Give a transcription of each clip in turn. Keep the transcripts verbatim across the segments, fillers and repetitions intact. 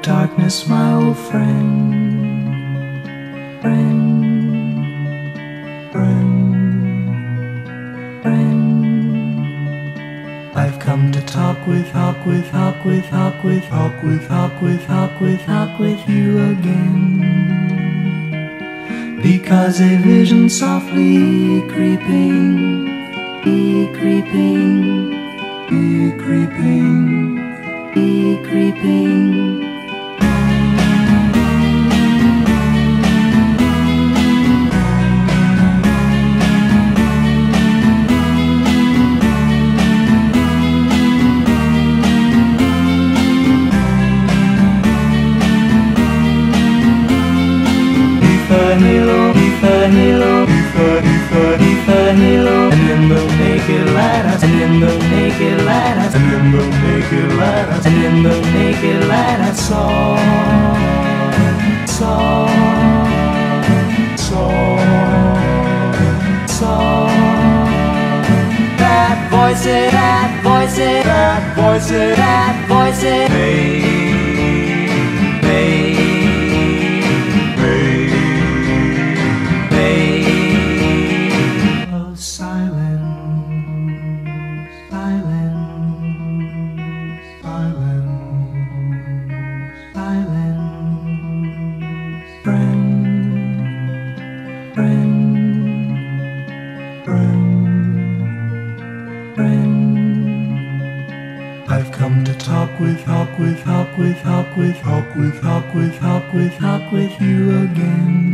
darkness, my old friend, friend, friend, friend. I've come to talk with, talk with, talk with, talk with, talk with, talk with, talk with, talk with you again. Because a vision softly creeping, be creeping, be creeping, be creeping. Halo, beneath the halo, beneath the, beneath the halo, and in the naked light, I, and in the naked light, I, and in the naked light, I, and in the naked light, I saw, saw, saw, saw that voice, that voice, that voice, that voice, hey. I've come to talk with, talk with, talk with, talk with, talk with, talk with, talk with, talk with you again.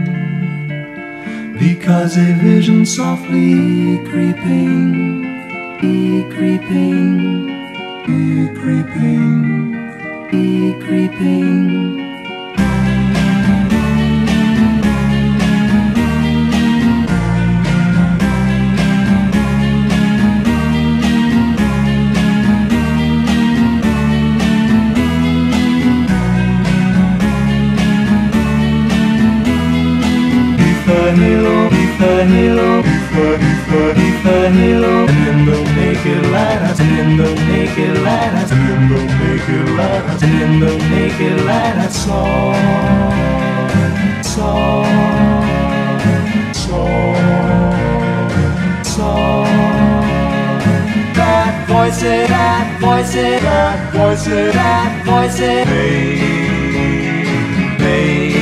Because a vision softly creeping, be creeping, be creeping, be creeping. Halo, beneath the halo, beneath the, beneath the halo, and in the naked light, and in the naked light, and in the naked light, and in the naked light, I saw, saw, saw, saw that voice, that voice, that voice, that voice, hey, hey.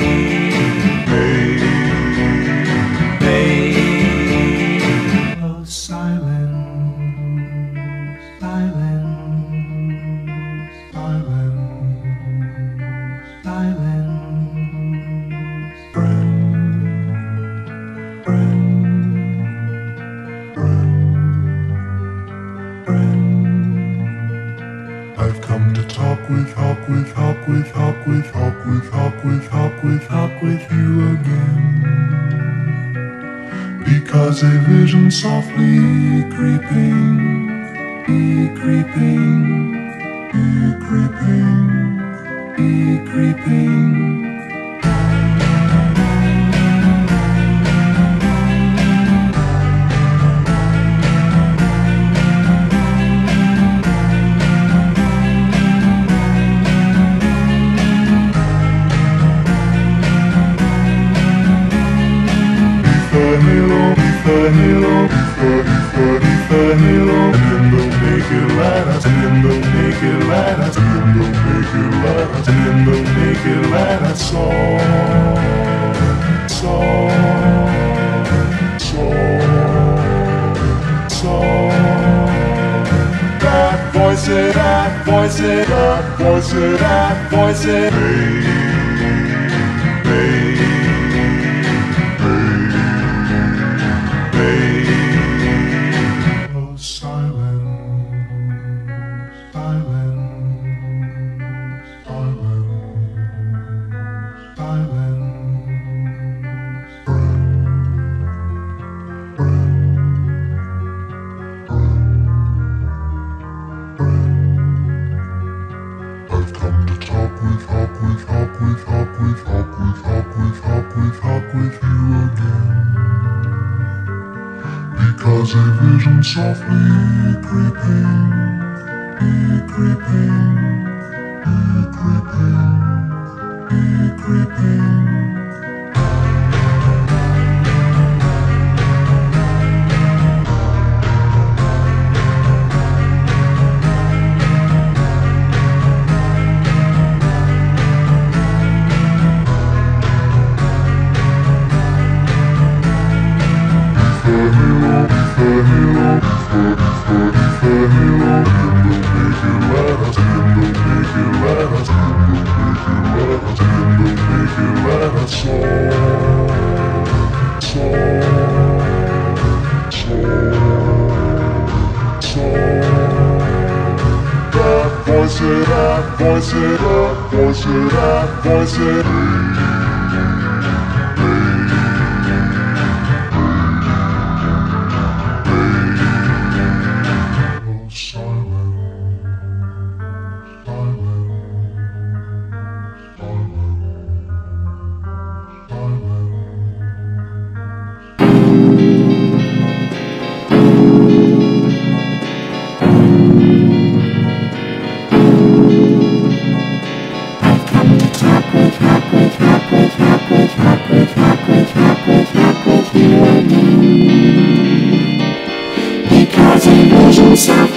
I've come to talk with, talk with, talk with, talk with, talk with, talk with, talk with, talk with you again. Because a vision softly creeping, be creeping, be creeping, be creeping. Halo, beneath the halo, beneath the, beneath the halo, and in the naked light, and in the naked light, and in the naked light, and in the naked light, I saw, saw, saw, saw that voice, that voice, that voice, that voice, hey, hey. Because a vision softly creeping, be creeping, Voice it up, voice it up, voice it up, voice it up. Because a vision sounds